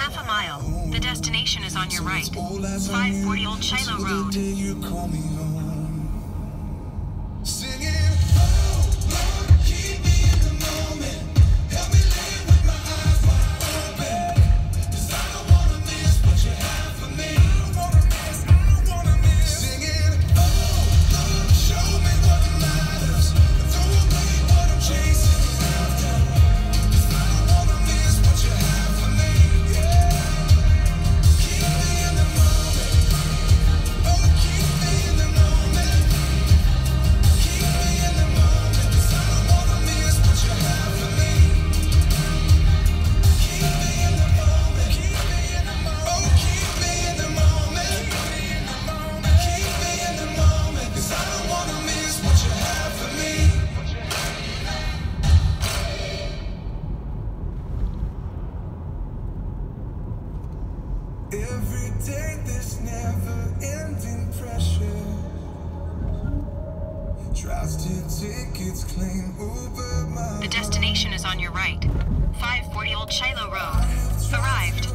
half a mile. The destination is on your right. 540 Old Shiloh Road. Every day there's never-ending pressure. Tries to take its claim over my The destination is on your right. 540 Old Shiloh Road. Arrived.